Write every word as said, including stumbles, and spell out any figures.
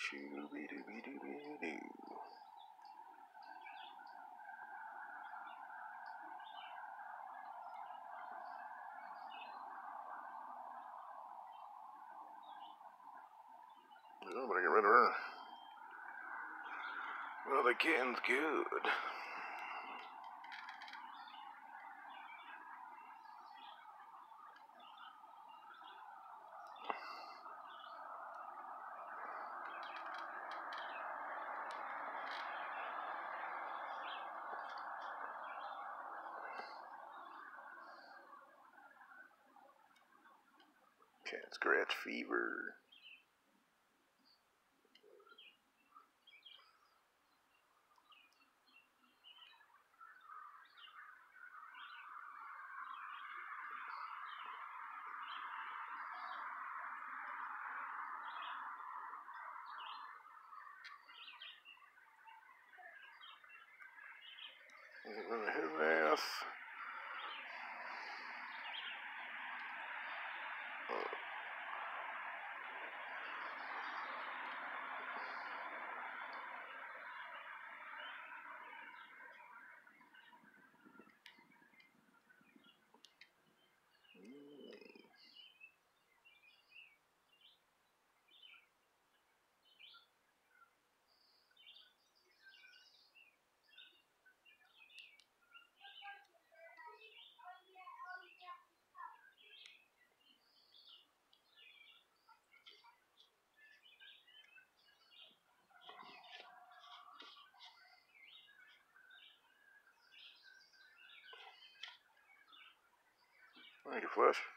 Shooby dooby dooby doo. Oh, better get rid of her. Well, the kitten's good. Cat scratch fever. Get rid of his ass. Thank you, Flesh.